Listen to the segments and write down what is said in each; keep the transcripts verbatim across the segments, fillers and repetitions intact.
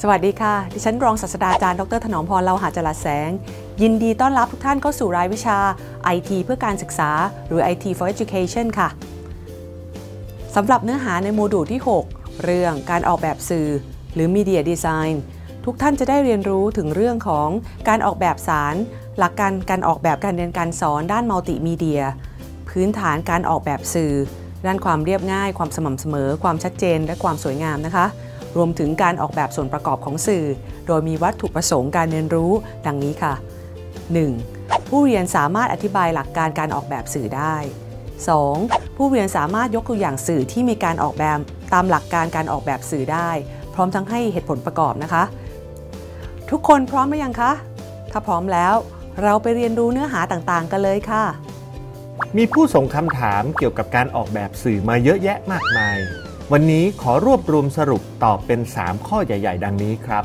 สวัสดีค่ะดิฉันรองศาสตราจารย์ดรถนอมพร เลาหะจรัสแสงยินดีต้อนรับทุกท่านเข้าสู่รายวิชา ไอ ที เพื่อการศึกษาหรือ ไอ ที for Education ค่ะสำหรับเนื้อหาในโมดูลที่ หก เรื่องการออกแบบสื่อหรือ Media Design ทุกท่านจะได้เรียนรู้ถึงเรื่องของการออกแบบสารหลักการการออกแบบการเรียนการสอนด้านมัลติมีเดียพื้นฐานการออกแบบสื่อด้านความเรียบง่ายความสม่ำเสมอความชัดเจนและความสวยงามนะคะรวมถึงการออกแบบส่วนประกอบของสื่อโดยมีวัตถุประสงค์การเรียนรู้ดังนี้ค่ะ หนึ่ง. ผู้เรียนสามารถอธิบายหลักการการออกแบบสื่อได้ สอง. ผู้เรียนสามารถยกตัวอย่างสื่อที่มีการออกแบบตามหลักการการออกแบบสื่อได้พร้อมทั้งให้เหตุผลประกอบนะคะทุกคนพร้อมหรือยังคะถ้าพร้อมแล้วเราไปเรียนรู้เนื้อหาต่างๆกันเลยค่ะมีผู้ส่งคำถามเกี่ยวกับการออกแบบสื่อมาเยอะแยะมากมายวันนี้ขอรวบรวมสรุปตอบเป็นสามข้อใหญ่ๆดังนี้ครับ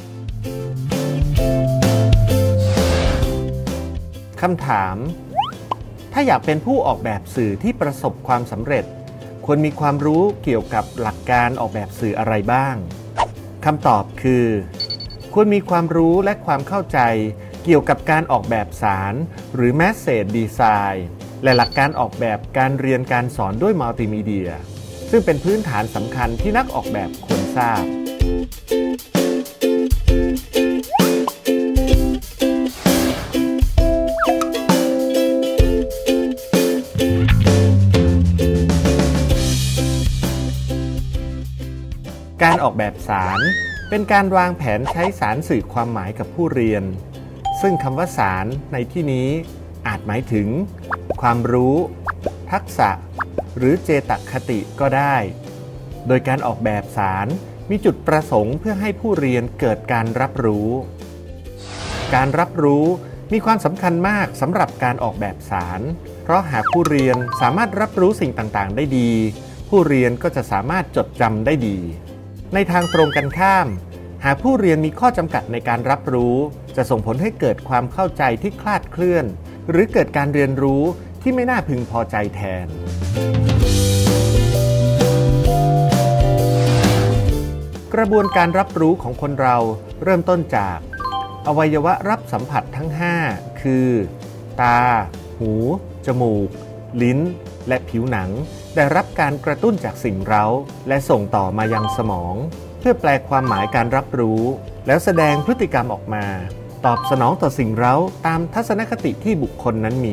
คำถามถ้าอยากเป็นผู้ออกแบบสื่อที่ประสบความสำเร็จควรมีความรู้เกี่ยวกับหลักการออกแบบสื่ออะไรบ้างคำตอบคือควรมีความรู้และความเข้าใจเกี่ยวกับการออกแบบสารหรือ Message Design และหลักการออกแบบการเรียนการสอนด้วยมัลติมีเดียซึ่งเป็นพื้นฐานสำคัญที่นักออกแบบควรทราบการออกแบบสารเป็นการวางแผนใช้สารสื่อความหมายกับผู้เรียนซึ่งคำว่าสารในที่นี้อาจหมายถึงความรู้ทักษะหรือเจตคติก็ได้โดยการออกแบบสารมีจุดประสงค์เพื่อให้ผู้เรียนเกิดการรับรู้การรับรู้มีความสำคัญมากสำหรับการออกแบบสารเพราะหากผู้เรียนสามารถรับรู้สิ่งต่างๆได้ดีผู้เรียนก็จะสามารถจดจำได้ดีในทางตรงกันข้ามหากผู้เรียนมีข้อจำกัดในการรับรู้จะส่งผลให้เกิดความเข้าใจที่คลาดเคลื่อนหรือเกิดการเรียนรู้ที่ไม่น่าพึงพอใจแทนกระบวนการรับรู้ของคนเราเริ่มต้นจากอวัยวะรับสัมผัสทั้งห้าคือตาหูจมูกลิ้นและผิวหนังได้รับการกระตุ้นจากสิ่งเร้าและส่งต่อมายังสมองเพื่อแปลความหมายการรับรู้แล้วแสดงพฤติกรรมออกมาตอบสนองต่อสิ่งเร้าตามทัศนคติที่บุคคลนั้นมี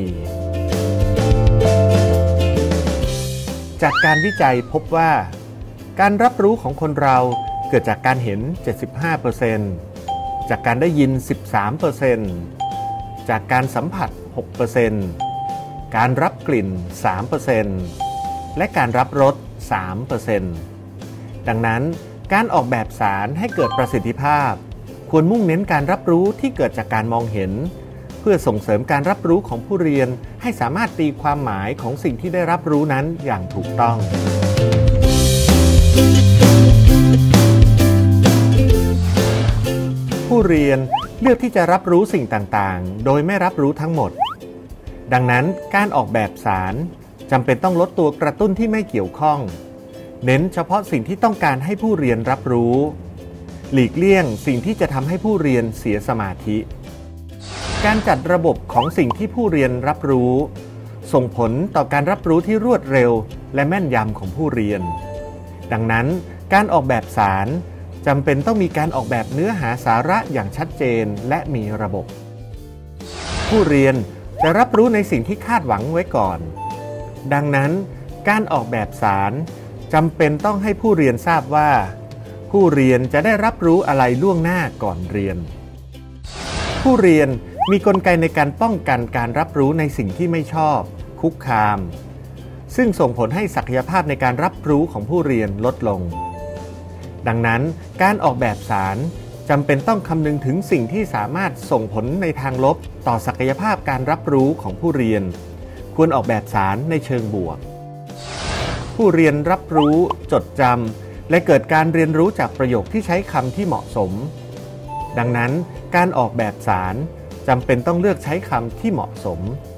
จากการวิจัยพบว่าการรับรู้ของคนเราเกิดจากการเห็น เจ็ดสิบห้าเปอร์เซ็นต์ จากการได้ยิน สิบสามเปอร์เซ็นต์ จากการสัมผัส หกเปอร์เซ็นต์ การรับกลิ่น สามเปอร์เซ็นต์ และการรับรส สามเปอร์เซ็นต์ ดังนั้นการออกแบบสารให้เกิดประสิทธิภาพควรมุ่งเน้นการรับรู้ที่เกิดจากการมองเห็นเพื่อส่งเสริมการรับรู้ของผู้เรียนให้สามารถตีความหมายของสิ่งที่ได้รับรู้นั้นอย่างถูกต้องผู้เรียนเลือกที่จะรับรู้สิ่งต่างๆโดยไม่รับรู้ทั้งหมดดังนั้นการออกแบบสารจำเป็นต้องลดตัวกระตุ้นที่ไม่เกี่ยวข้องเน้นเฉพาะสิ่งที่ต้องการให้ผู้เรียนรับรู้หลีกเลี่ยงสิ่งที่จะทำให้ผู้เรียนเสียสมาธิการจัดระบบของสิ่งที่ผู้เรียนรับรู้ส่งผลต่อการรับรู้ที่รวดเร็วและแม่นยำของผู้เรียนดังนั้นการออกแบบสารจำเป็นต้องมีการออกแบบเนื้อหาสาระอย่างชัดเจนและมีระบบผู้เรียนจะรับรู้ในสิ่งที่คาดหวังไว้ก่อนดังนั้นการออกแบบสารจำเป็นต้องให้ผู้เรียนทราบว่าผู้เรียนจะได้รับรู้อะไรล่วงหน้าก่อนเรียนผู้เรียนมีกลไกในการป้องกันการรับรู้ในสิ่งที่ไม่ชอบคุกคามซึ่งส่งผลให้ศักยภาพในการรับรู้ของผู้เรียนลดลงดังนั้นการออกแบบสารจำเป็นต้องคำนึงถึงสิ่งที่สามารถส่งผลในทางลบต่อศักยภาพการรับรู้ของผู้เรียนควรออกแบบสารในเชิงบวกผู้เรียนรับรู้จดจำและเกิดการเรียนรู้จากประโยคที่ใช้คำที่เหมาะสมดังนั้นการออกแบบสารจำเป็นต้องเลือกใช้คำที่เหมาะสม